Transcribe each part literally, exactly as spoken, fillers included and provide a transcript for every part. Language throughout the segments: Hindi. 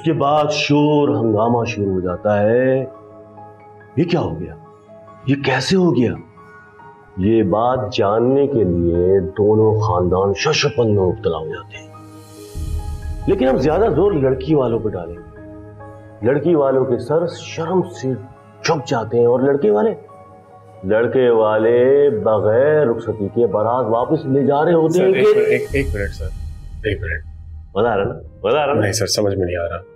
उसके बाद शोर हंगामा शुरू हो जाता है। ये क्या हो गया, ये कैसे हो गया? ये बात जानने के लिए दोनों खानदान शशपन में मुब्तला हो जाते हैं। लेकिन हम ज्यादा जोर लड़की वालों पर डालेंगे। लड़की वालों के सर शर्म से झुक जाते हैं और लड़के वाले लड़के वाले बगैर रुखसती के बारात वापस ले जा रहे होते हैं। एक, एक, एक मिनट सर, एक मिनट। बता रहा ना, बता रहा ना? नहीं सर, समझ में नहीं आ रहा।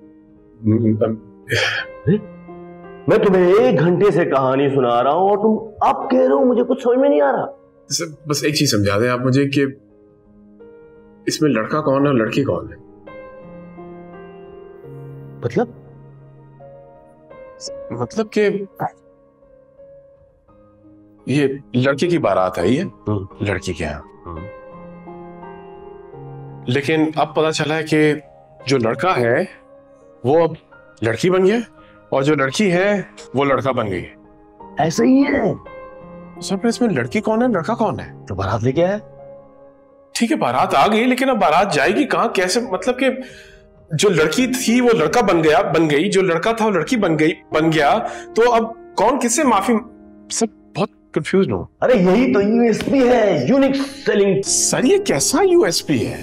मैं तुम्हें एक घंटे से कहानी सुना रहा हूं और तुम अब कह रहे हो मुझे कुछ समझ में नहीं आ रहा। सर बस एक चीज समझा दें आप मुझे कि इसमें लड़का कौन है और लड़की कौन है? मतलब मतलब कि ये लड़के की बारात है, ये लड़की के यहाँ, लेकिन अब पता चला है कि जो लड़का है वो अब लड़की बन गया और जो लड़की है वो लड़का बन गई। ऐसा ही है सर, इसमें लड़की कौन है लड़का कौन है? तो बारात लेके आया। ठीक है, बारात आ गई, लेकिन अब बारात जाएगी कहाँ, कैसे? मतलब कि जो लड़की थी वो लड़का बन गया बन गई, जो लड़का था वो लड़की बन गई बन गया, तो अब कौन किससे माफी? सब बहुत कंफ्यूज हो। अरे यही तो यूएसपी है, यूनिक सेलिंग। सर ये कैसा यूएसपी है?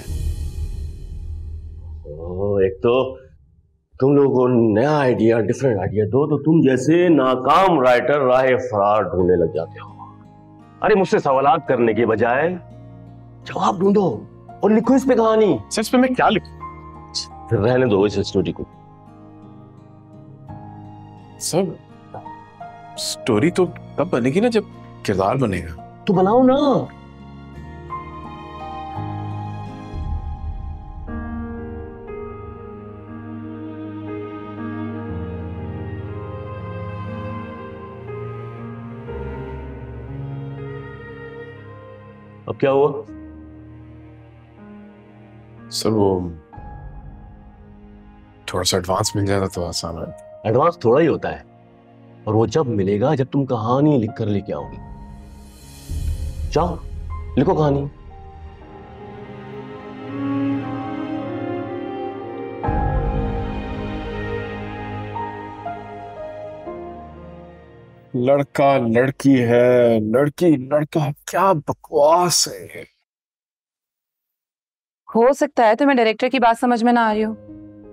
ओ, एक तो तुम लोगों को नया आइडिया, डिफरेंट आइडिया दो तो तुम जैसे नाकाम राइटर राह फरार ढूंढने लग जाते हो। अरे मुझसे सवालात करने के बजाय जवाब ढूंढो और लिखो इस पे कहानी। सच पे मैं क्या लिखूं? फिर रहने दो इस स्टोरी को। सब स्टोरी तो तब बनेगी ना जब किरदार बनेगा। तो बनाओ ना। अब क्या हुआ? सर वो थोड़ा सा एडवांस मिल जाता तो आसान है। एडवांस थोड़ा ही होता है और वो जब मिलेगा जब तुम कहानी लिखकर लेके आओगे। जाओ लिखो कहानी। लड़का लड़की है, लड़की लड़का, क्या बकवास है। हो सकता है तुम्हें डायरेक्टर की बात समझ में ना आ रही हो।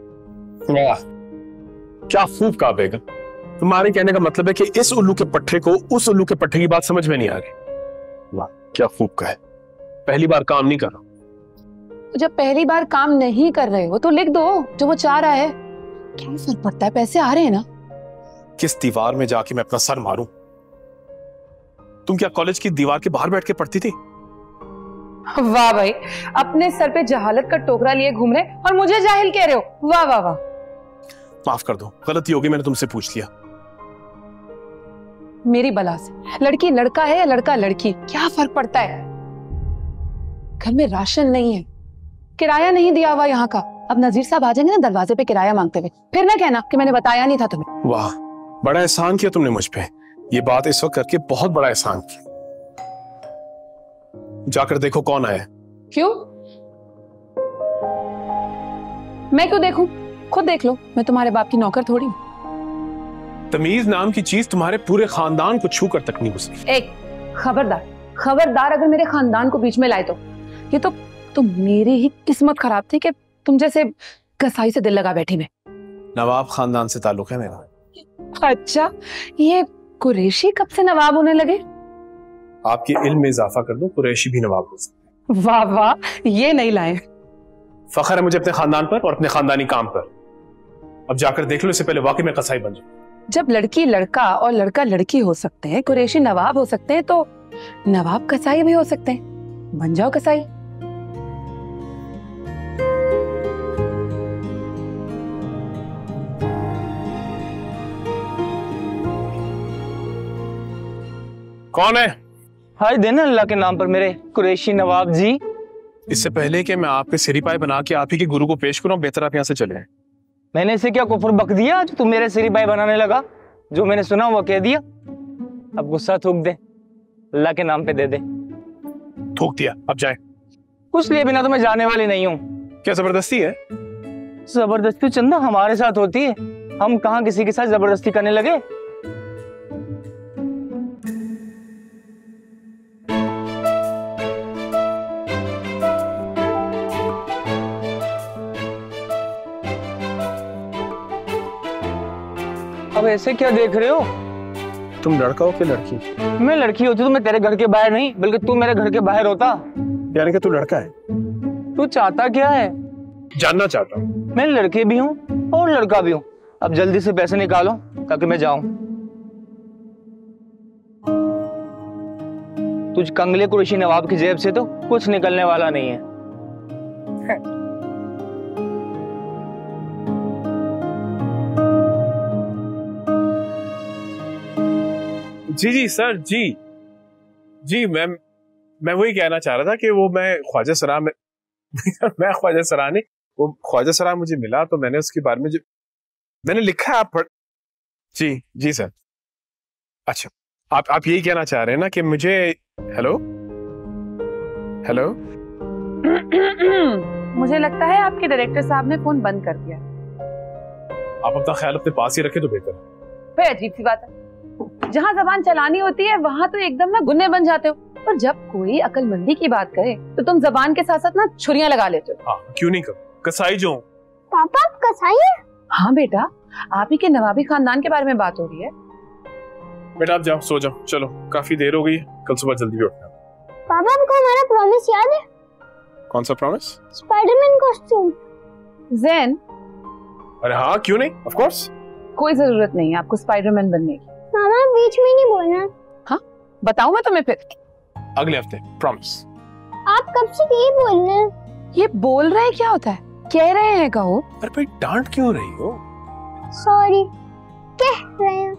क्या खूब कहा बेगम, तुम्हारे कहने का मतलब है कि इस उल्लू के पट्टे को उस उल्लू के पट्टे की बात समझ में नहीं आ रही। वाह क्या खूब कहा है। पहली बार काम नहीं कर रहा। जब पहली बार काम नहीं कर रहे हो तो लिख दो जो वो चाह रहा है। क्या फर्क पड़ता है, पैसे आ रहे हैं ना। किस दीवार में जाके मैं अपना सर मारूं? तुम क्या कॉलेज की दीवार के बाहर बैठ के पढ़ती थी? वाह भाई, अपने सर पे जहालत का टोकरा लिए घूम रहे और मुझे जाहिल कह रहे हो। वाह वाह वाह। माफ कर दो, गलती होगी, मैंने तुमसे पूछ लिया। मेरी बला से लड़की लड़का है या लड़का लड़की क्या फर्क पड़ता है? घर में राशन नहीं है, किराया नहीं दिया हुआ यहाँ का। अब नजीर साहब आ जाएंगे ना दरवाजे पे किराया मांगते हुए, फिर ना कहना कि मैंने बताया नहीं था तुम्हें। वाह बड़ा एहसान किया तुमने मुझ पे। ये बात इस वक्त करके बहुत बड़ा एहसान किया। जाकर देखो कौन आया। क्यों? मैं क्यों देखूं? खुद देख लो, मैं तुम्हारे बाप की नौकर थोड़ी हूं। तमीज नाम की चीज तुम्हारे पूरे खानदान को छू कर तक नहीं घुसती। एक खबरदार खबरदार अगर मेरे खानदान को बीच में लाए तो ये तो तो मेरी ही किस्मत खराब थी कि तुम जैसे कसाई से दिल लगा बैठी मैं। नवाब खानदान से ताल्लुक है मेरा। अच्छा, ये कुरैशी कब से नवाब होने लगे? आपके इल्म में इजाफा कर दूं, कुरैशी भी नवाब हो सकते हैं। वाह वाह, ये नहीं लाए। फख्र है मुझे अपने खानदान पर और अपने खानदानी काम पर। अब जाकर देख लो, इससे पहले वाकई में कसाई बन जाओ। जब लड़की लड़का और लड़का लड़की हो सकते हैं, कुरैशी नवाब हो सकते हैं, तो नवाब कसाई भी हो सकते हैं। बन जाओ कसाई। कौन है? हाय देना अल्लाह के नाम पर मेरे कुरैशी नवाब जी। इससे पहले कि मैं आपके सिरीपाई बना के आप ही के गुरु को पेश करूं, बेहतर आप यहाँ से चले। मैंने इसे क्या कुफर बक दिया जो तू मेरे सिरीपाई बनाने लगा? जो मैंने सुना वो कह दिया। अब गुस्सा थूक दे, अल्लाह के नाम पे दे दे। थूक दिया, अब जाए। कुछ लिए बिना तो मैं जाने वाली नहीं हूँ। क्या जबरदस्ती है? जबरदस्ती चंदा हमारे साथ होती है, हम कहाँ किसी के साथ जबरदस्ती करने लगे। अब ऐसे क्या देख रहे हो? तुम लड़का हो कि लड़की? मैं लड़की होती तो मैं तेरे घर के बाहर नहीं बल्कि तू मेरे घर के बाहर होता। यानी कि तू लड़का है? तू चाहता क्या है? जानना चाहता हूँ। मैं लड़के भी हूँ और लड़का भी हूँ। अब जल्दी से पैसे निकालो ताकि मैं जाऊं। तुझ कंगले कुरैशी नवाब की जेब से तो कुछ निकलने वाला नहीं है। जी जी सर, जी जी मैं मैं वही कहना चाह रहा था कि वो मैं ख्वाजा सरा में मैं ख्वाजा सरा नहीं, वो ख्वाजा सरा मुझे मिला तो मैंने उसके बारे में जो मैंने लिखा है आप पढ़। जी जी सर। अच्छा, आप आप यही कहना चाह रहे हैं ना कि मुझे हेलो हेलो मुझे लगता है आपके डायरेक्टर साहब ने फोन बंद कर दिया। आप अपना ख्याल अपने पास ही रखें तो बेहतर है। फिर अजीब सी बात है, जहाँ जबान चलानी होती है वहाँ तो एकदम ना गुन्ने बन जाते हो, और जब कोई अकलमंदी की बात करे तो तुम जबान के साथ साथ ना छुरियां लगा लेते हो। हाँ, क्यों नहीं करो, कसाई जो हूँ। पापा आप कसाई हैं? हाँ बेटा, आप ही के नवाबी खानदान के बारे में बात हो रही है। बेटा आप जाओ, सो जाओ, चलो काफी देर हो गई, कल सुबह जल्दी भी उठना। पापा आपको हमारा प्रॉमिस याद है? कौन सा प्रॉमिस? Spiderman costume. ज़ैन, अरे हाँ, क्यों नहीं, ऑफ कोर्स। कोई जरूरत नहीं है आपको स्पाइडरमैन बनने की। मामा बीच में नहीं बोलना। हाँ, बताऊं मैं तुम्हें फिर? अगले हफ्ते, प्रॉमिस। आप कब से यही बोल रहे हैं? ये बोल रहे हैं क्या होता है? कह रहे हैं कहो। अरे भाई डांट क्यों रही हो? सॉरी, कह रहे हैं।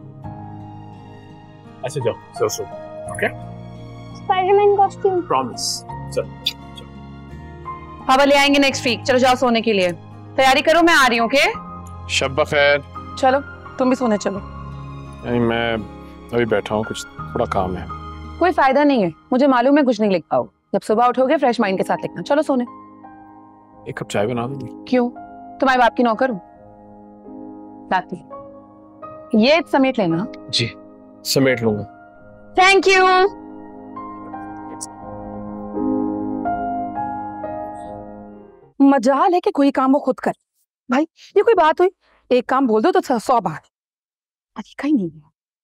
अच्छा जाओ, सो सो, ओके? Spiderman costume. प्रॉमिस। चलो पापा ले आएंगे नेक्स्ट वीक। चलो जाओ सोने के लिए, तैयारी करो, मैं आ रही हूँ। ओके, शब बखैर। चलो तुम भी सोने चलो। नहीं, मैं अभी बैठा हूँ, कुछ थोड़ा काम है। कोई फायदा नहीं है, मुझे मालूम है कुछ नहीं लिख पाओ। जब सुबह उठोगे फ्रेश माइंड के साथ लिखना। चलो सोने। एक कप चाय बना दूंगी। क्यों, तुम्हारे बाप की नौकर हूँ? लाती, ये समेट लेना। जी, समेट लूंगा। Thank you. मजाल है कि कोई काम वो खुद कर। भाई ये कोई बात हुई? एक काम बोल दो तो सौ बात। तरीका ही नहीं है।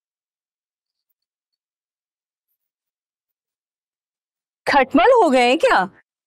खटमल हो गए क्या?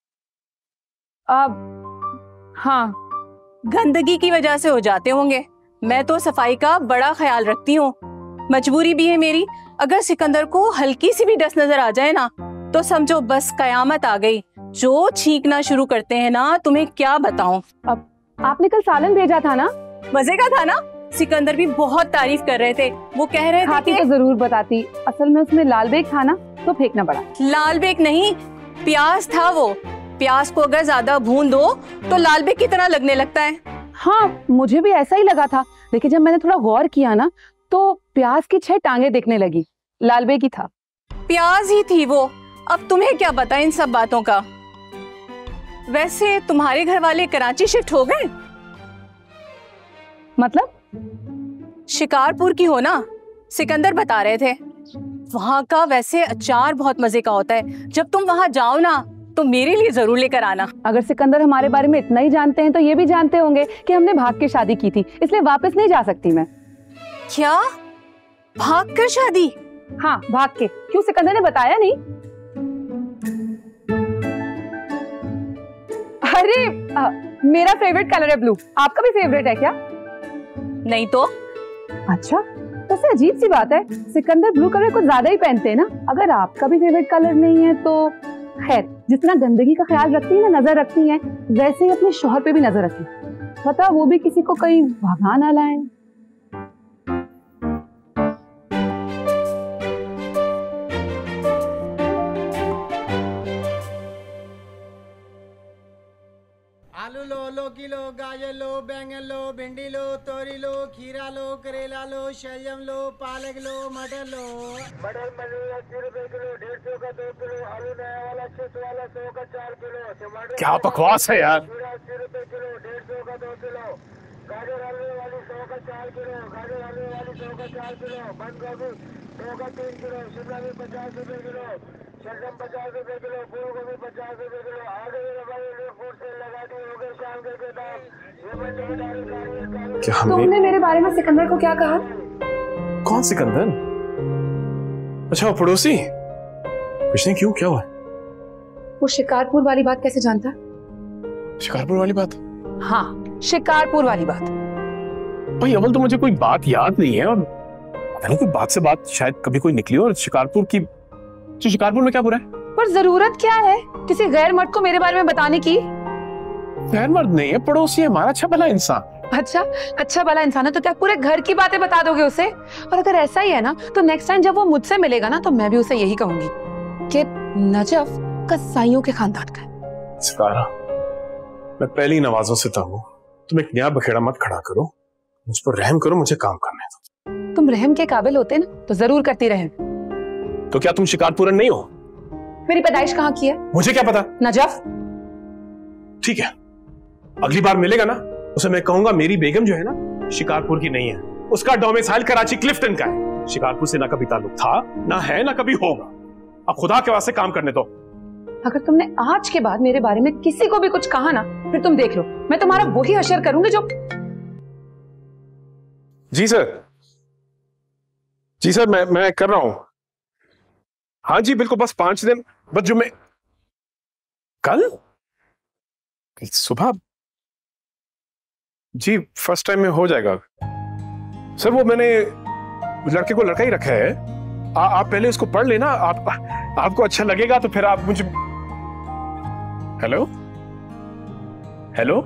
अब हाँ, गंदगी की वजह से हो जाते होंगे। मैं तो सफाई का बड़ा ख्याल रखती हूँ, मजबूरी भी है मेरी। अगर सिकंदर को हल्की सी भी डस्ट नजर आ जाए ना तो समझो बस कयामत आ गई। जो छींकना शुरू करते हैं ना, तुम्हें क्या बताऊं। अब आपने कल सालन भेजा था ना, मजे का था ना? सिकंदर भी बहुत तारीफ कर रहे थे। वो कह रहे थे खाती कि तो जरूर बताती, असल में उसमें लाल बेग था ना तो फेंकना पड़ा। लाल बेग नहीं, प्याज था वो। प्याज को अगर ज्यादा भून दो तो लाल बेग की तरह लगने लगता है। हाँ, मुझे भी ऐसा ही लगा था, लेकिन जब मैंने थोड़ा गौर किया ना तो प्याज की छह टांगे दिखने लगी। लाल बेग ही था। प्याज ही थी वो। अब तुम्हें क्या पता इन सब बातों का। वैसे तुम्हारे घर वाले कराची शिफ्ट हो गए? मतलब? शिकारपुर की हो ना, सिकंदर बता रहे थे। वहां का वैसे अचार बहुत मजे का होता है। जब तुम वहां जाओ ना तो मेरे लिए जरूर लेकर आना। अगर सिकंदर हमारे बारे में इतना ही जानते हैं तो ये भी जानते होंगे कि हमने भाग के शादी की थी, इसलिए वापस नहीं जा सकती मैं। क्या? भाग कर शादी? हाँ, भाग के। क्यों, सिकंदर ने बताया नहीं? अरे आ, मेरा फेवरेट कलर है ब्लू, आपका भी फेवरेट है क्या? नहीं तो। अच्छा, वैसे अजीब सी बात है, सिकंदर ब्लू कलर कुछ ज्यादा ही पहनते हैं ना। अगर आपका भी फेवरेट कलर नहीं है तो खैर, जितना गंदगी का ख्याल रखती है ना, नजर रखती है, वैसे ही अपने शौहर पे भी नजर रखी। पता वो भी किसी को कहीं भगा ना लाए। आलू लो लो किलो, गाजर लो, बैंगन लो, भिंडी लो, तोरी लो, खीरा लो, करेला लो, शलजम लो, पालक लो, मटर लो। मटर पनीर अस्सी रुपए किलो, डेढ़ सौ का दो किलो, आलू नया वाला छह वाला सौ का चार किलो, टमाटर क्या बकवास है यार। खीरा अस्सी रुपए किलो, डेढ़ सौ का दो किलो, गाजर हलवे वाली सौ का चार किलो, गाजर हलवे वाली सौ का चार किलो, बंद गोभी सौ का तीन किलो, शिमला मिर्च पचास रुपए किलो, शलजम पचास रुपए किलो, फूल गोभी पचास रुपए किलो। आ गए भाई, फूड सेल लगा दी, हो गए शाम के दाम। क्या हमने तुमने मेरे बारे में सिकंदर को क्या कहा? कौन सिकंदर? अच्छा वो पड़ोसी। कुछ नहीं, क्यों, क्या हुआ? वो शिकारपुर वाली बात कैसे जानता? शिकारपुर वाली बात? हाँ, शिकारपुर वाली बात। भाई अव्वल तो मुझे कोई बात याद नहीं है, और पता नहीं कोई बात से बात शायद कभी कोई निकली हो, और शिकारपुर की, तो शिकारपुर में क्या बुरा है? पर जरूरत क्या है किसी गैर मर्द को मेरे बारे में बताने की? गैर मर्द नहीं है, पड़ोसी है हमारा, अच्छा भला इंसान। अच्छा अच्छा भला इंसान है तो क्या पूरे घर की बातें बता दोगे उसे? और अगर ऐसा ही है ना तो नेक्स्ट टाइम जब वो मुझसे मिलेगा ना तो मैं भी उसे यही कहूंगी कि नजफ कसाईयों के खानदान का है। सितारा, मैं पहली नवाजों से तंग हूं, तुम एक नया बखेड़ा मत खड़ा करो, मुझ पर रहम करो, मुझे काम करने दो। तुम रहम के काबिल होते ना तो जरूर करती रहम। तो क्या तुम शिकारपुरन नहीं हो? मेरी पैदाइश कहाँ की है? मुझे क्या पता। नजफ, ठीक है, अगली बार मिलेगा ना उसे मैं कहूंगा मेरी बेगम जो है ना शिकारपुर की नहीं है, उसका डोमिसाइल कराची क्लिफ्टन का है। शिकारपुर से ना कभी ताल्लुक था, ना है, ना कभी होगा। अब खुदा के वास्ते काम करने दो। अगर तुमने आज के बाद मेरे बारे में किसी को भी कुछ कहा ना फिर तुम देख लो, मैं तुम्हारा वही हशर करूंगी जो। जी सर, जी सर, मैं मैं कर रहा हूं। हाँ जी बिल्कुल, बस पांच दिन, बस जो मैं कल सुबह, जी फर्स्ट टाइम में हो जाएगा सर। वो मैंने लड़के को लड़का ही रखा है, आ, आप पहले उसको पढ़ लेना, आप आपको अच्छा लगेगा तो फिर आप मुझे। हेलो हेलो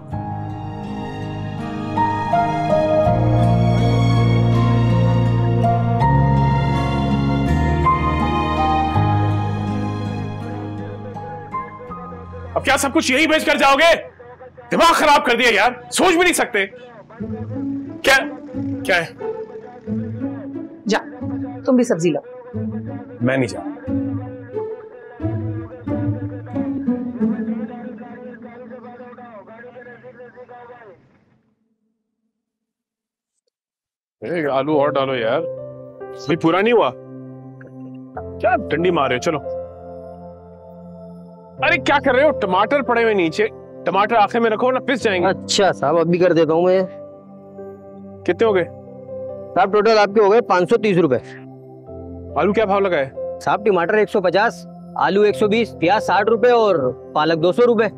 अब क्या सब कुछ यही बेच कर जाओगे? दिमाग खराब कर दिया यार, सोच भी नहीं सकते। क्या क्या है? जा तुम भी सब्जी लो। मैं नहीं जा। एक आलू और डालो यार, भाई पूरा नहीं हुआ क्या? डंडी मार रहे हो? चलो। अरे क्या कर रहे हो? टमाटर पड़े हुए नीचे, टमाटर आखिर में रखो ना पिस जाएंगे। अच्छा साहब, अभी कर देता हूँ मैं। कितने हो गए साहब? टोटल आपके हो गए पाँच सौ तीस रुपए। आलू क्या भाव लगा है साहब? टमाटर एक सौ पचास, आलू एक सौ बीस, प्याज साठ रुपए और पालक दो सौ रुपए।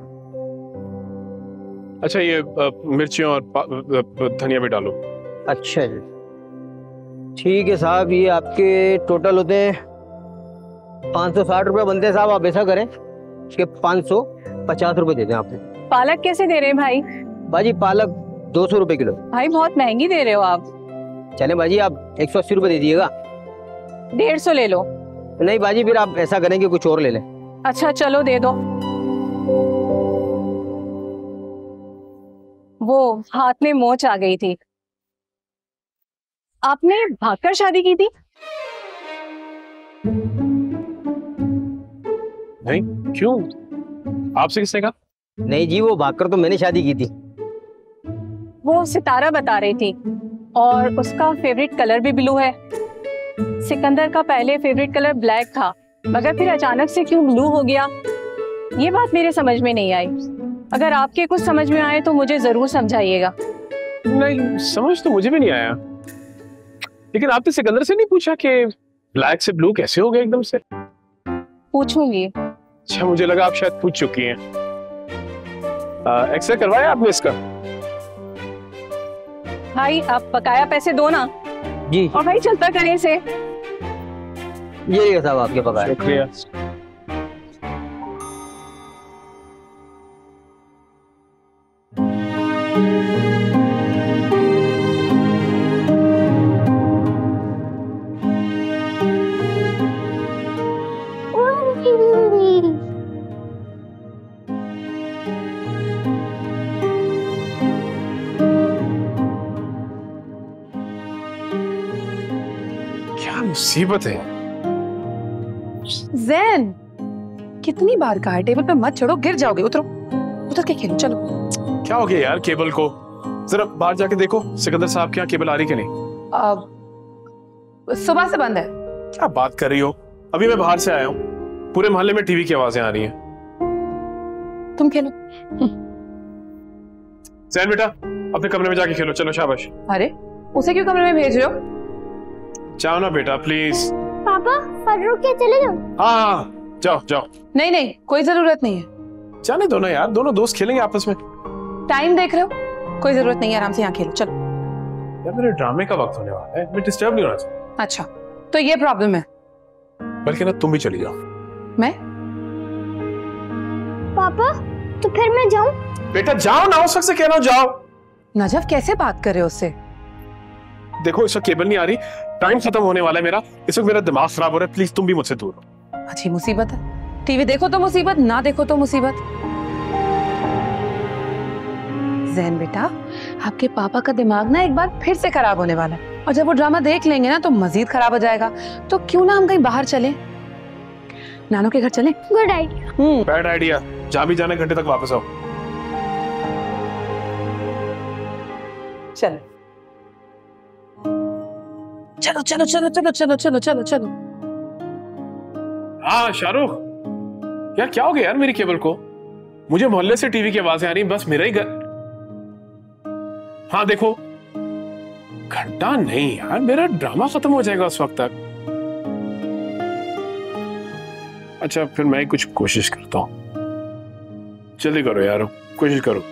अच्छा ये आ, मिर्चियाँ और धनिया भी डालो। अच्छा जी ठीक है साहब, ये आपके टोटल होते हैं पाँच सौ साठ रुपए बनते हैं साहब। आप ऐसा करें कि पाँच सौ पचास रुपए दे दें आपको। पालक कैसे दे रहे हैं भाई? बाजी पालक दो सौ रुपए किलो। भाई बहुत महंगी दे रहे हो आप। चले बाजी आप एक सौ अस्सी रुपए दे दीजिएगा। डेढ़ सौ ले लो। नहीं बाजी, फिर आप ऐसा करें कि कुछ और ले लें। अच्छा चलो दे दो। वो हाथ में मोच आ गई थी। आपने भागकर शादी की थी? नहीं, क्यों? आपसे किसने कहा? नहीं जी, वो भागकर तो मैंने शादी की थी। वो सितारा बता रही थी, और उसका फेवरेट कलर भी ब्लू है। सिकंदर का पहले फेवरेट कलर ब्लैक था, मगर फिर अचानक से क्यों ब्लू हो गया, ये बात मेरे समझ में नहीं आई। अगर आपके कुछ समझ में आए तो मुझे जरूर समझाइएगा। नहीं, समझ तो मुझे भी नहीं आया, लेकिन आपने सिकंदर से नहीं पूछा कि ब्लैक से ब्लू कैसे हो गया एकदम से? पूछूंगी। अच्छा, मुझे लगा आप शायद पूछ चुकी हैं। एक्सरे करवाया आपने इसका? भाई आप बकाया पैसे दो ना। जी। और भाई चलता करें से। ये रहिए साहब आपके बकाया। शुक्रिया। मुसीबत है। जैन, कितनी बार कहा है टेबल पे मत चढ़ो, गिर जाओगे। उतरो, उतर के खेलो। चलो। क्या हो गया यार केबल को? जरा बाहर जाके देखो सिकंदर साहब के यहाँ केबल आ रही कि नहीं। आ, सुबह से बंद है। क्या बात कर रही हो? अभी मैं बाहर से आया हूँ, पूरे मोहल्ले में टीवी की आवाजें आ रही हैं। तुम खेलो। जैन बेटा, अपने कमरे में जाके खेलो। चलो शाबाश। अरे उसे क्यों कमरे में भेज रहे हो? जाओ ना बेटा प्लीज। पापा फर्रुख के चले जाओ। हाँ हाँ जाओ जाओ। नहीं नहीं, कोई जरूरत नहीं है। जाने दो ना यार, दोनों दोस्त खेलेंगे आपस में। टाइम देख रहे हो? कोई जरूरत नहीं है, आराम से यहाँ खेलो। चलो। यार मेरे ड्रामे का वक्त होने वाला है, मैं डिस्टर्ब नहीं होना चाहिए। अच्छा, तो ये प्रॉब्लम है। बल्कि ना तुम भी चली जाओ। मैं? पापा तो फिर मैं जाऊं? बेटा जाओ ना, उस वक्त से कह रहा हूं जाओ। नजफ कैसे बात कर रहे हो उससे? देखो इस वक्त केबल नहीं आ रही, टाइम खत्म होने वाला है मेरा, इस वक्त मेरा दिमाग खराब हो रहा है, प्लीज तुम भी मुझसे दूर हो। अच्छी मुसीबत है। टीवी देखो तो मुसीबत, ना देखो तो मुसीबत। जैन बेटा, आपके पापा का दिमाग ना एक बार फिर से खराब होने वाला है, और जब वो ड्रामा देख लेंगे ना तो मजीद खराब हो जाएगा। तो क्यों ना हम कहीं बाहर चलें, नानू के घर चलें? Good idea. Hmm bad idea, जहां भी जाने घंटे तक वापस आओ। चलो चलो चलो चलो चलो चलो चलो चलो चलो। हाँ शाहरुख, यार क्या हो गया यार मेरी केबल को? मुझे मोहल्ले से टीवी की आवाजें आ रही, बस मेरा ही घर। हाँ देखो, घंटा नहीं यार, मेरा ड्रामा खत्म हो जाएगा उस वक्त तक। अच्छा फिर मैं कुछ कोशिश करता हूं। जल्दी करो यार, कोशिश करो।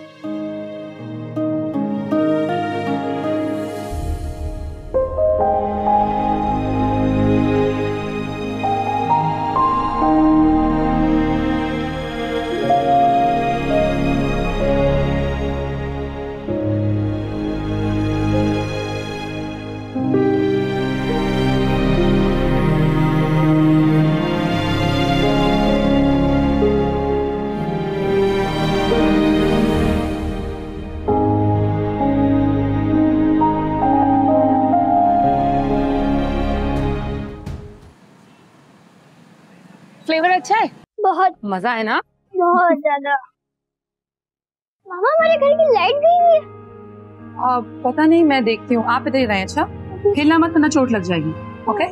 फ्लेवर अच्छा है? बहुत मजा है ना? बहुत ज्यादा। मामा हमारे घर की लाइट गई है। आ, पता नहीं, मैं देखती हूँ। आप इधर ही रहें। अच्छा, हिलना मत, वरना चोट लग जाएगी। ओके?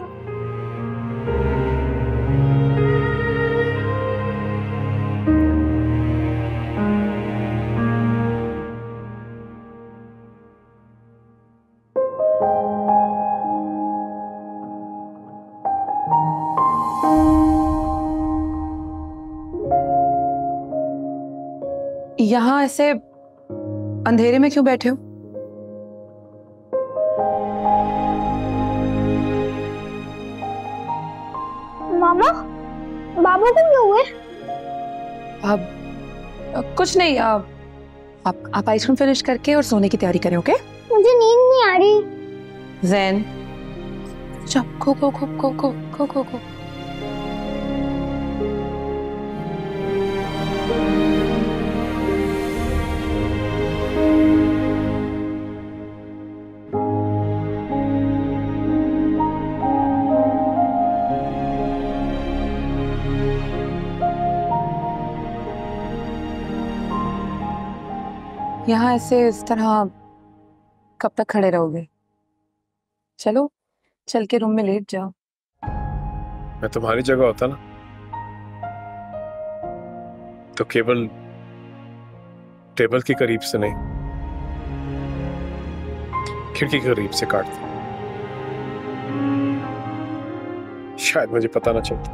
यहाँ ऐसे अंधेरे में क्यों बैठे हो? मामा बाबू को क्यों हुए? अब अब कुछ नहीं। अब आप आप आइसक्रीम फिनिश करके और सोने की तैयारी करें। ओके? मुझे नींद नहीं आ रही। जैन, चल खो खो खो खो खो खो खो खो। यहाँ ऐसे इस तरह कब तक खड़े रहोगे? चलो, चल के रूम में लेट जाओ। मैं तुम्हारी जगह होता ना तो केवल टेबल के करीब से नहीं, खिड़की के करीब से काटता। शायद मुझे पता ना चलता।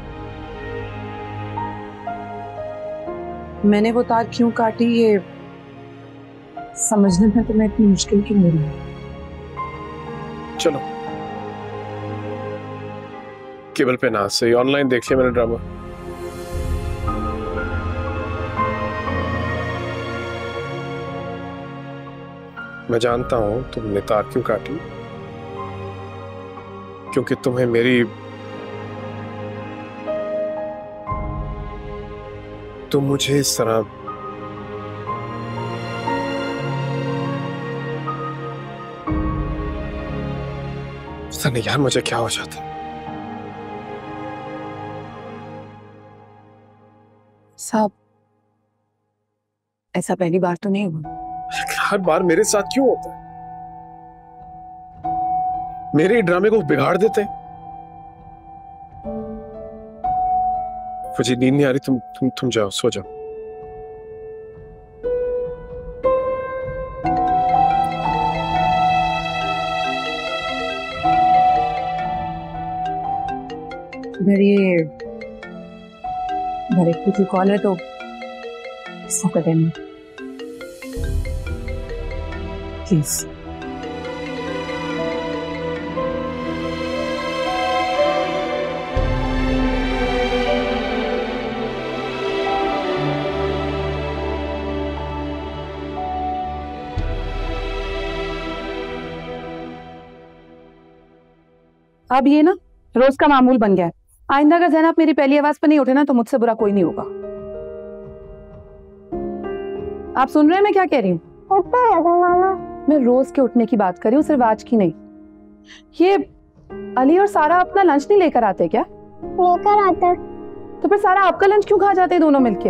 मैंने वो तार क्यों काटी ये समझने में तुम्हें इतनी मुश्किल क्यों हो रही है? चलो केबल पे ना सही, ऑनलाइन देख लिया मैंने ड्रामा। मैं जानता हूं तुमने तार क्यों काटी, क्योंकि तुम्हें मेरी तुम मुझे इस तरह पता नहीं यार मुझे क्या हो जाता। साहब, ऐसा पहली बार तो नहीं हुआ। हर बार मेरे साथ क्यों होता है? मेरे ड्रामे को बिगाड़ देते हैं। मुझे नींद नहीं आ रही, तुम तुम तुम जाओ, सो जाओ। अगर ये घर एक की कॉल है तो इसको करेंगे प्लीज। अब ये ना रोज का मामूल बन गया है। आइंदा अगर ज़ैनब मेरी पहली आवाज पर नहीं उठे ना तो मुझसे बुरा कोई नहीं होगा। आप सुन रहे हैं मैं क्या कह रही हूँ? मामा मैं रोज के उठने की बात कर रही हूँ, सिर्फ आज की नहीं। ये अली और सारा अपना लंच नहीं लेकर आते क्या? लेकर आते। तो फिर सारा आपका लंच क्यों खा जाते हैं दोनों मिलके?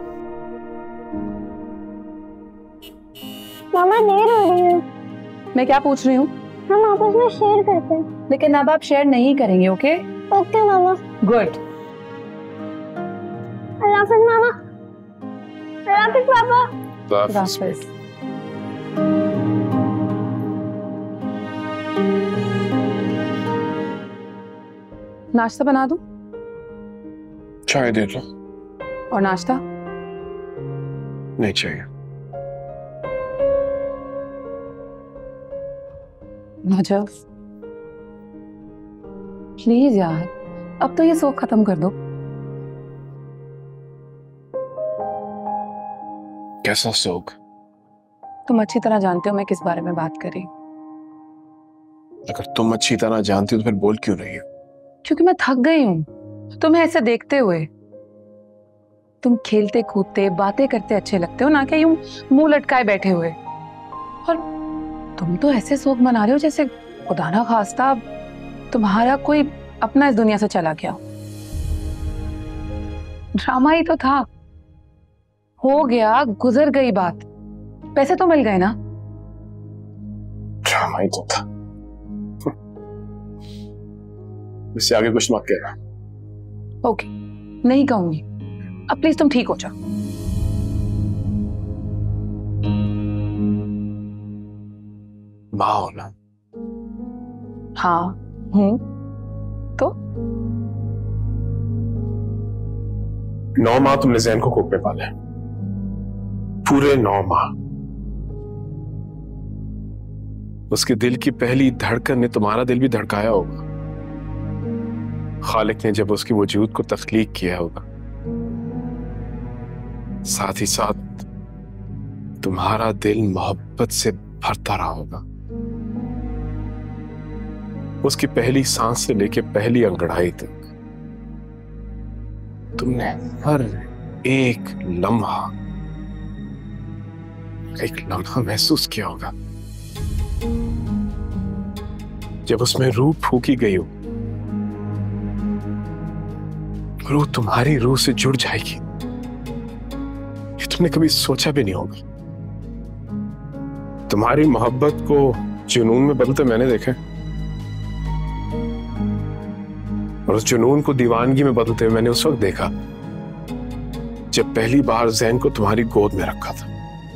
मामा देर हो रही है। मैं क्या पूछ रही हूँ? हम आपस में शेयर करते हैं। लेकिन अब आप शेयर नहीं करेंगे, ओके? ओके मामा। गुड। अल्लाह हाफिज मामा। अल्लाह हाफिज पापा। अल्लाह हाफिज। नाश्ता बना दूं? चाय दे दो। और नाश्ता? नहीं चाहिए। नजफ प्लीज यार, अब तो ये शौक खत्म कर दो। कैसा शौक? तुम अच्छी तरह जानते हो मैं किस बारे में बात कर रही हूँ। अगर तुम अच्छी तरह जानती हो तो फिर बोल क्यों रही हो? क्योंकि मैं थक गई हूँ तुम्हें ऐसे देखते हुए। तुम खेलते कूदते बातें करते अच्छे लगते हो, ना कि यूं मुंह लटकाए बैठे हुए। और तुम तो ऐसे शौक मना रहे हो जैसे खुदा ना खास्ता तुम्हारा कोई अपना इस दुनिया से चला गया। ड्रामा ही तो था, हो गया, गुजर गई बात। पैसे तो मिल गए ना? ड्रामा ही तो था। इससे आगे कुछ मत कहना। ओके, नहीं कहूंगी। अब प्लीज तुम ठीक हो जाओ। माँ हो ना? हाँ हूँ। तो नौ माह तुमने जैन को कोख में पाले, पूरे नौ माह। उसके दिल की पहली धड़कन ने तुम्हारा दिल भी धड़काया होगा। खालिक ने जब उसके वजूद को तख्लीक किया होगा, साथ ही साथ तुम्हारा दिल मोहब्बत से भरता रहा होगा। उसकी पहली सांस से लेके पहली अंगड़ाई तक तुमने हर एक लम्हा एक लम्हा महसूस किया होगा। जब उसमें रूह फूकी गई हो, रूह तुम्हारी रूह से जुड़ जाएगी, ये तुमने कभी सोचा भी नहीं होगा। तुम्हारी मोहब्बत को जुनून में बदलते मैंने देखा, और उस जुनून को दीवानगी में बदलते हुए मैंने उस वक्त देखा जब पहली बार जैन को तुम्हारी गोद में रखा था।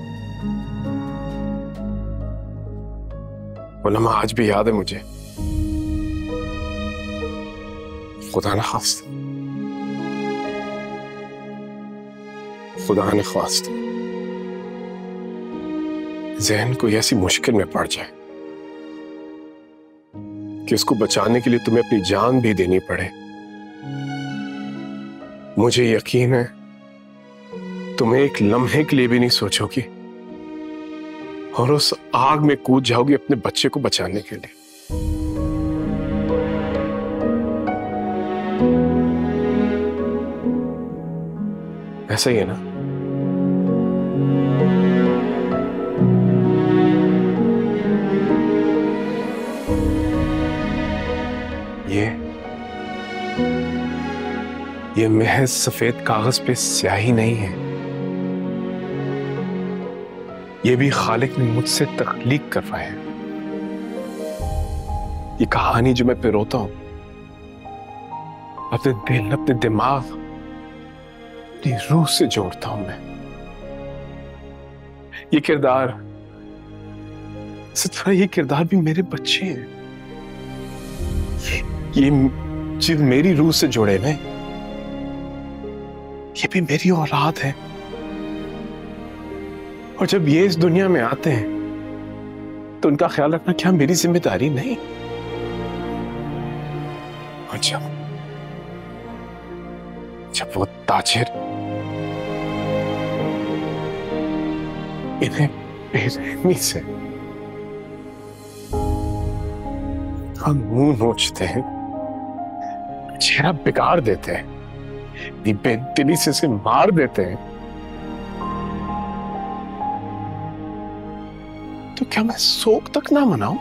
वो लम्हा आज भी याद है मुझे। खुदा न खास्ता, खुदा न खास्ता जैन को ऐसी मुश्किल में पड़ जाए कि उसको बचाने के लिए तुम्हें अपनी जान भी देनी पड़े। मुझे यकीन है तुम्हें एक लम्हे के लिए भी नहीं सोचोगी और उस आग में कूद जाओगी अपने बच्चे को बचाने के लिए। ऐसा ही है ना? ये ये महज सफेद कागज पे स्याही नहीं है, ये भी खालिक ने मुझसे तख्लीक करवाया है। ये कहानी जो मैं पिरोता हूं, अपने दिल, अपने दिमाग, अपनी रूह से जोड़ता हूं मैं। ये किरदार, सच ये किरदार भी मेरे बच्चे हैं। ये, ये जो मेरी रूह से जुड़े हैं, ये भी मेरी औलाद है। और जब ये इस दुनिया में आते हैं तो उनका ख्याल रखना क्या मेरी जिम्मेदारी नहीं? और जब जब वो ताजिर इन्हें बेरहमी से हम मुंह नोचते हैं, चेहरा बिगाड़ देते हैं, बेदिली से इसे मार देते हैं, तो क्या मैं शोक तक ना मनाऊं?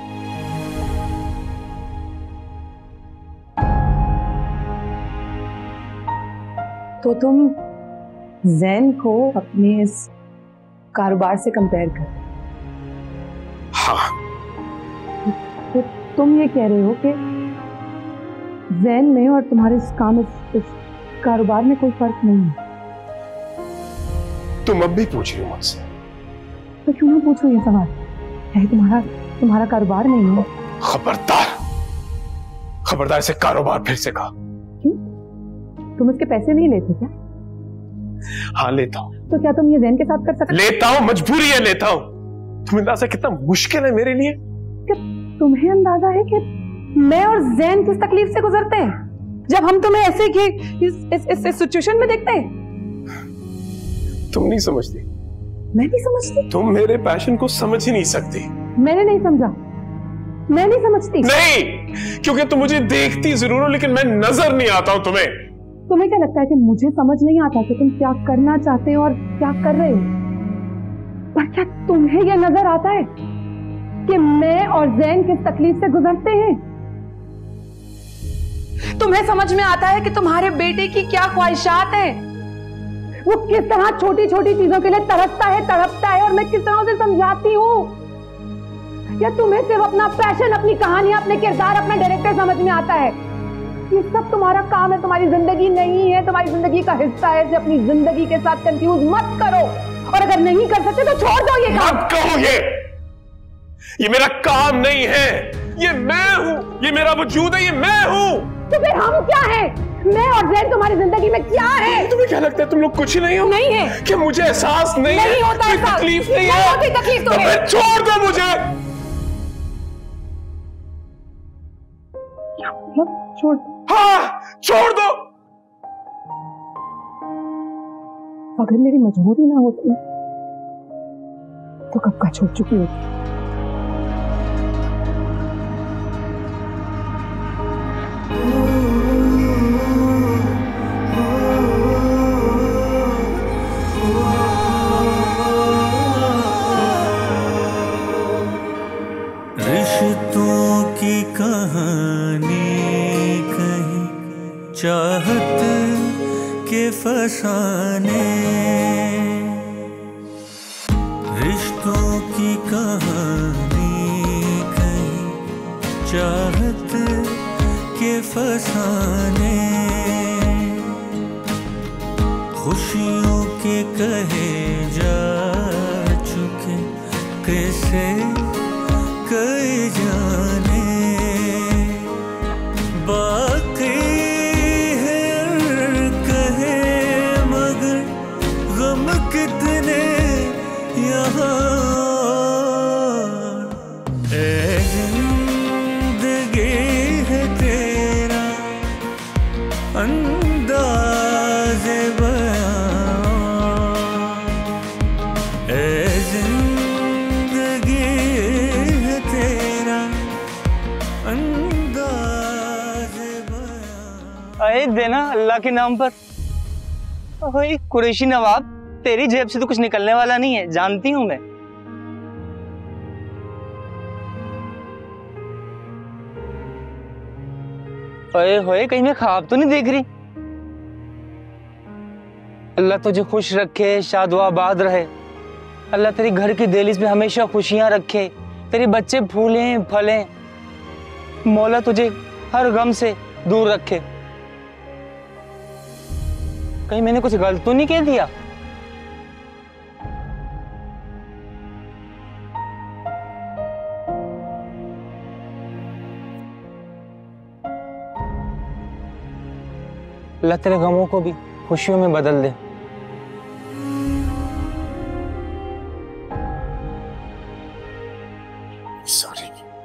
तो तुम जैन को अपने इस कारोबार से कंपेयर कर? हाँ। तो तुम ये कह रहे हो कि जैन में और तुम्हारे इस काम इस, इस कारोबार में कोई फर्क नहीं है? तुम अब भी पूछ रही हो मुझसे? तो क्यों ना पूछो ये सवाल? है तुम्हारा तुम्हारा कारोबार नहीं है? खबरदार, खबरदार इसे कारोबार फिर से कहा। क्यों? तुम इसके पैसे नहीं लेते क्या? हाँ लेता हूँ। तो क्या तुम ये जैन के साथ कर सकते? लेता हूँ, मजबूरी है, लेता हूँ। तुम्हें अंदाजा कितना मुश्किल है मेरे लिए? क्या तुम्हें अंदाजा है कि मैं और जैन किस तकलीफ से गुजरते हैं जब हम तुम्हें ऐसे कि इस इस इस, इस सिचुएशन में देखते हैं? तुम नहीं समझती। मैं नहीं समझती? तुम मेरे पैशन को समझ ही नहीं सकती। मैंने नहीं समझा, मैं नहीं समझती। नहीं, क्योंकि तुम मुझे देखती जरूर हो लेकिन मैं नजर नहीं आता हूं तुम्हें। तुम्हें क्या लगता है कि मुझे समझ नहीं आता कि तुम क्या करना चाहते हो और क्या कर रहे हो? पर क्या तुम्हें यह नजर आता है कि मैं और जैन किस तकलीफ से गुजरते हैं? तुम्हें समझ में आता है कि तुम्हारे बेटे की क्या ख्वाहिशात हैं? वो किस तरह छोटी छोटी चीजों के लिए तरसता है, तड़पता है, और मैं किस तरह उसे समझाती हूँ? या तुम्हें सिर्फ अपना पैशन, अपनी कहानी, अपने किरदार, अपना डायरेक्टर समझ में आता है? ये सब तुम्हारा काम है, तुम्हारी जिंदगी नहीं है, तुम्हारी जिंदगी का हिस्सा है। इसे अपनी जिंदगी के साथ कंफ्यूज मत करो, और अगर नहीं कर सकते तो छोड़ दो ये काम। मत कहो ये ये मेरा काम नहीं है, ये मैं हूं, ये मेरा वजूद है, ये मैं हूं। तो फिर हम क्या हैं? मैं और जैन तुम्हारी जिंदगी में क्या है? तुम्हें क्या लगता है तुम लोग कुछ नहीं हो? नहीं है। क्या मुझे एहसास नहीं, नहीं है? होता, कोई तकलीफ नहीं है? होती तकलीफ तो है। छोड़ दो मुझे। क्या मतलब छोड़? हाँ, छोड़ दो। अगर मेरी मजबूरी ना होती तो कब का छोड़ चुकी होती। रिश्तों की कहानी कहीं चाहत के फसाने, रिश्तों की कहानी कहीं चाहत के फसाने, खुशियों के कहे जा चुके कैसे कई जाने, बाकी है कहे मगर गम कितने यहाँ। ऐ जिंदगी है तेरा अंदाज़े बयां, ऐ जिंदगी है तेरा अंदाज़े बयां। अरे देना अल्लाह के नाम पर। ओए कुरैशी नवाब, तेरी जेब से तो कुछ निकलने वाला नहीं है, जानती हूं मैं। ओए होए, कहीं मैं ख्वाब तो नहीं देख रही? अल्लाह तुझे खुश रखे, शाद व आबाद रहे। अल्लाह तेरी घर की दहलीज में हमेशा खुशियां रखे, तेरे बच्चे फूलें फलें। मौला तुझे हर गम से दूर रखे। कहीं मैंने कुछ गलत तो नहीं कह दिया? अल्लाह तेरे गमों को भी खुशियों में बदल दे। सॉरी।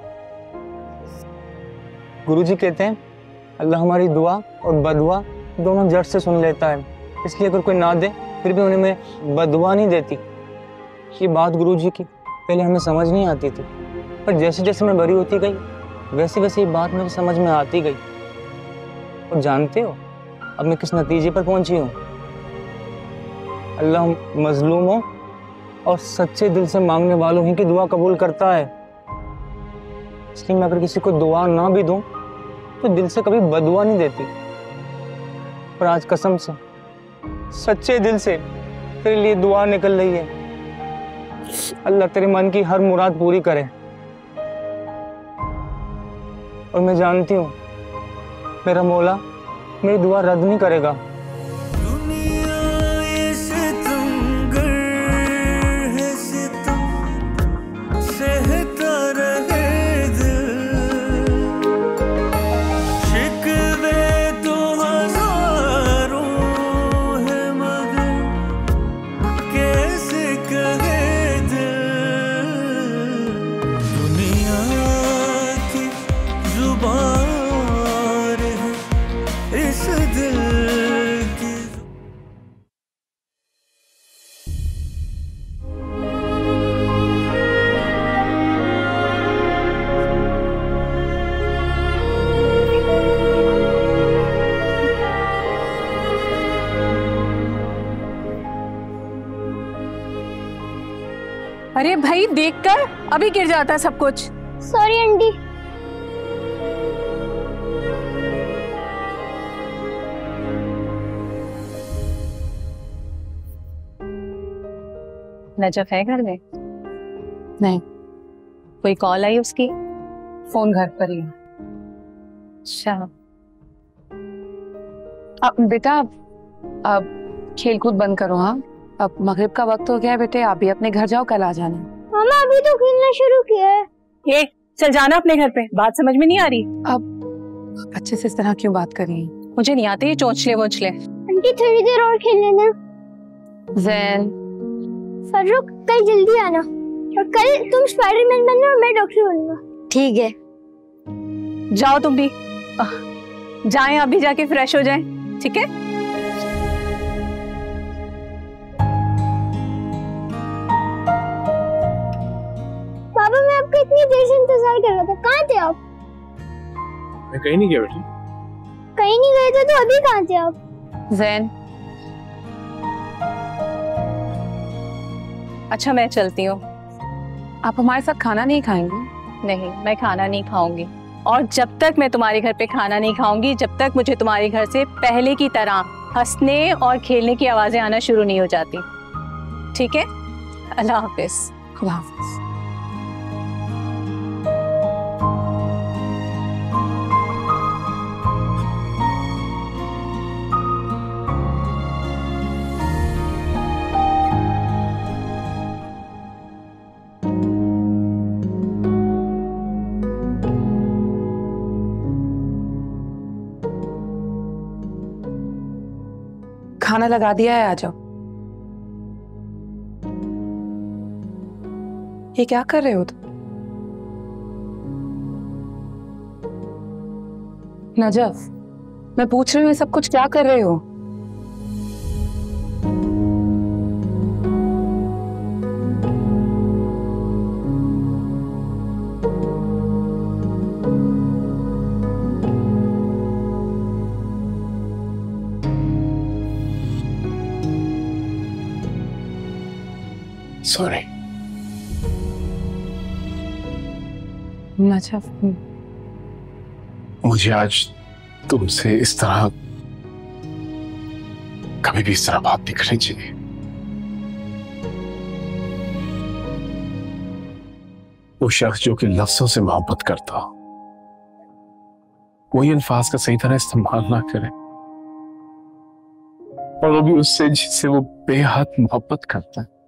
गुरुजी कहते हैं अल्लाह हमारी दुआ और बदुआ दोनों जड़ से सुन लेता है, इसलिए अगर कोई ना दे फिर भी उन्हें मैं बदुआ नहीं देती। ये बात गुरुजी की पहले हमें समझ नहीं आती थी, पर जैसे जैसे मैं बड़ी होती गई वैसे वैसे ये बात मेरी समझ में आती गई। और जानते हो अब मैं किस नतीजे पर पहुंची हूँ? अल्लाह मजलूमों और सच्चे दिल से मांगने वालों ही की दुआ कबूल करता है। इसलिए मैं अगर किसी को दुआ ना भी दूं तो दिल से कभी बदुआ नहीं देती। पर आज कसम से सच्चे दिल से तेरे लिए दुआ निकल रही है। अल्लाह तेरे मन की हर मुराद पूरी करे। और मैं जानती हूँ मेरा मौला मेरी दुआ रद्द नहीं करेगा। दुनिया ये सितमगर है, सितम सहता रहे दिल। शिकवे तो हजारों है मगर कैसे कहे दिल। दुनिया की जुबान इस दिल की। अरे भाई देखकर अभी गिर जाता सब कुछ। Sorry aunty. नजफ है घर में? नहीं। कोई कॉल आई उसकी? फोन घर पर ही है। अच्छा। अब बेटा अब खेल कूद बंद करो। हाँ अब मगरिब का वक्त हो गया है बेटे, आप भी अपने घर जाओ, कल आ जाना। मामा अभी तो खेलना शुरू किया है। ये चल जाना अपने घर पे, बात समझ में नहीं आ रही। अब अच्छे से इस तरह क्यों बात कर रही हैं? मुझे नहीं आते ये चोंचले वोंचले। आंटी थोड़ी देर और खेल लेना। जैन फर्रुख कल जल्दी आना, और कल तुम स्पाइडरमैन बनना और मैं डॉक्टर बनूंगा। ठीक है। जाओ तुम भी, जाएं अभी जाके फ्रेश हो जाएं, ठीक है? पापा मैं आपका इतनी देर से इंतजार कर रहा था, कहाँ थे आप? मैं कहीं नहीं गया बेटी। कहीं नहीं गए थे तो अभी कहाँ थे आप? जैन अच्छा मैं चलती हूँ। आप हमारे साथ खाना नहीं खाएंगी? नहीं मैं खाना नहीं खाऊंगी, और जब तक मैं तुम्हारे घर पे खाना नहीं खाऊंगी जब तक मुझे तुम्हारे घर से पहले की तरह हंसने और खेलने की आवाजें आना शुरू नहीं हो जाती, ठीक है? अल्लाह हाफिज। खुदा हाफिज। खाना लगा दिया है, आ जाओ। ये क्या कर रहे हो तुम? नजफ मैं पूछ रही हूँ, ये सब कुछ क्या कर रहे हो? सॉरी। नजफ मुझे आज तुमसे इस तरह कभी भी इस तरह बात नहीं करनी चाहिए। वो शख्स जो कि लफ्जों से मोहब्बत करता हो, वही अल्फाज का सही तरह इस्तेमाल ना करे, और वो भी उससे जिससे वो बेहद मोहब्बत करता है।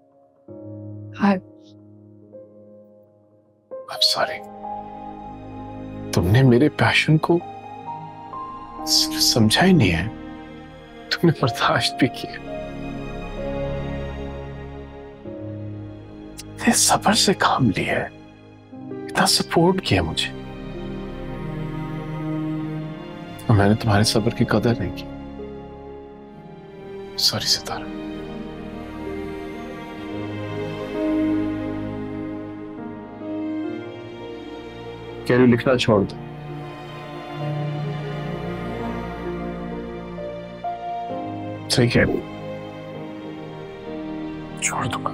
I'm sorry, तुमने मेरे पैशन को समझा ही नहीं है, तुमने बर्दाश्त भी किया। मैं सब्र से काम लिया है, इतना सपोर्ट किया मुझे, और मैंने तुम्हारे सब्र की कदर नहीं की। सॉरी सितारा। कह रही लिखना छोड़ दो। सही कह रही, छोड़ दूंगा।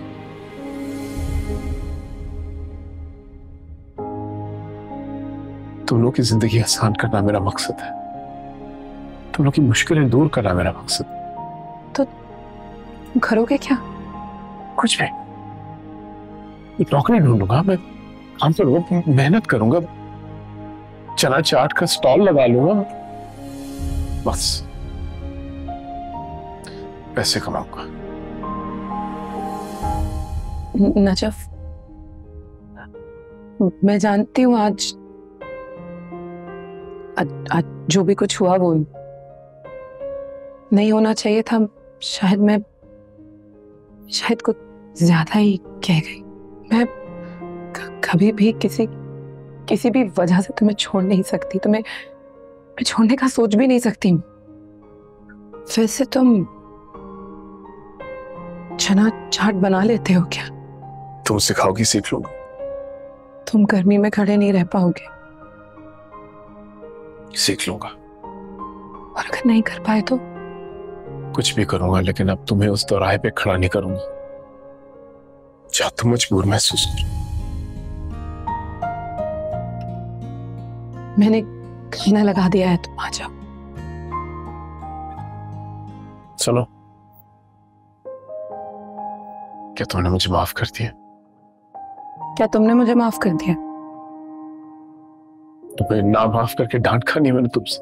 तुम लोग की जिंदगी आसान करना मेरा मकसद है, तुम लोग की मुश्किलें दूर करना मेरा मकसद है। तो करोगे क्या? कुछ भी, नौकरी ढूंढूंगा, मैं काम करूंगा, मेहनत करूंगा, चना चाट का स्टॉल लगा लूंगा, बस पैसे कमाऊंगा। नजफ, मैं जानती हूँ आज आज, आज जो भी कुछ हुआ वो नहीं होना चाहिए था। शायद मैं शायद कुछ ज्यादा ही कह गई। मैं कभी भी किसी किसी भी वजह से तुम्हें छोड़ नहीं सकती, तुम्हें मैं छोड़ने का सोच भी नहीं सकती। वैसे तुम चना चाट बना लेते हो क्या? तुम सिखाओगी, सीख लूंगा। तुम गर्मी में खड़े नहीं रह पाओगे। सीख लूंगा। और अगर नहीं कर पाए तो? कुछ भी करूंगा, लेकिन अब तुम्हें उस दौराहे पे खड़ा नहीं करूंगा जहां तुम मजबूर महसूस करो। मैंने खाना लगा दिया है, तुम आ जाओ। सुनो, क्या तुमने मुझे माफ कर दिया? क्या तुमने मुझे माफ कर दिया? तुम्हें ना माफ करके डांट खानी है मैंने तुमसे।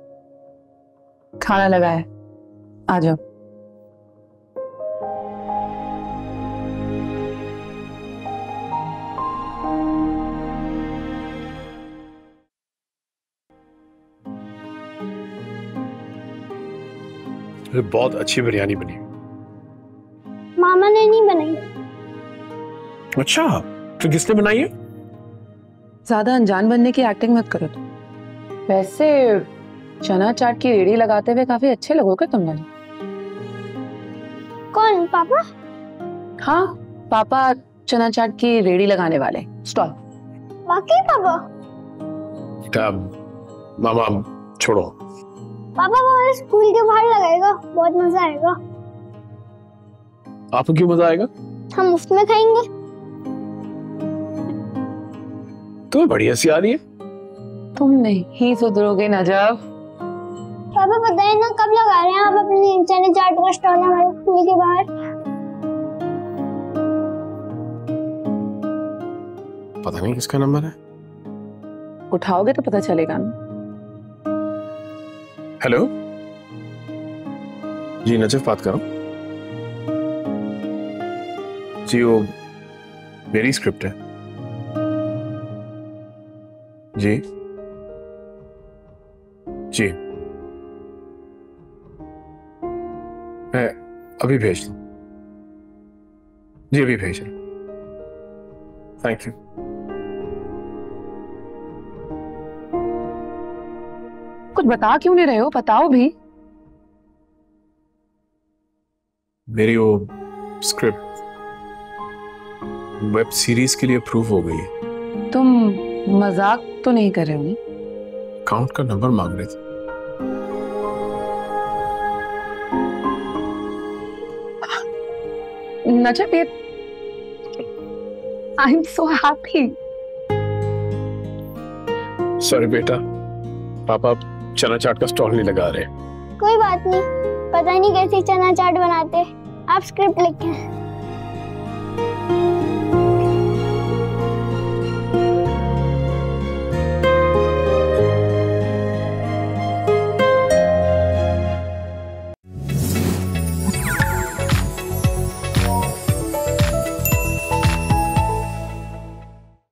खाना लगा है, आ जाओ। बहुत अच्छी बिरयानी बनी। मामा ने नहीं बनाई। अच्छा, तो किसने बनाई है? ज्यादा अनजान बनने की एक्टिंग मत करो तुम। वैसे चना चाट की रेडी लगाते हुए काफी अच्छे लगोगे तुम लोग। कौन, पापा? हाँ, पापा चना चाट की रेडी लगाने वाले, स्टॉल। वाकई पापा? क्या मामा, छोड़ो। पापा वो हमारे स्कूल के बाहर लगाएगा, बहुत मजा आएगा। आपको क्यों मजा आएगा? हम मुफ्त में खाएंगे। तुम्हें बड़ी हंसी आ रही है। तुम नहीं सुधरोगे नजफ। पापा बताइए ना, कब लगा रहे हैं आप अपने चने चाट का स्टॉल हमारे स्कूल के बाहर? पता नहीं किसका नंबर है। उठाओगे तो पता चलेगा ना। हेलो जी, नजफ बात कर रहा हूं जी। वो मेरी स्क्रिप्ट है जी। जी मैं अभी भेज दूं। जी अभी भेज रहा हूं। Thank you. कुछ बता क्यों नहीं रहे हो? बताओ भी। मेरी वो स्क्रिप्ट वेब सीरीज के लिए अप्रूव हो गई है। तुम मजाक तो नहीं कर रहे हो? अकाउंट का नंबर मांग रहे थे। नजफ, ये I am so happy. Sorry बेटा, पापा चना चाट का स्टॉल नहीं लगा रहे। कोई बात नहीं, पता नहीं कैसी चना चाट बनाते, आप स्क्रिप्ट लिखें।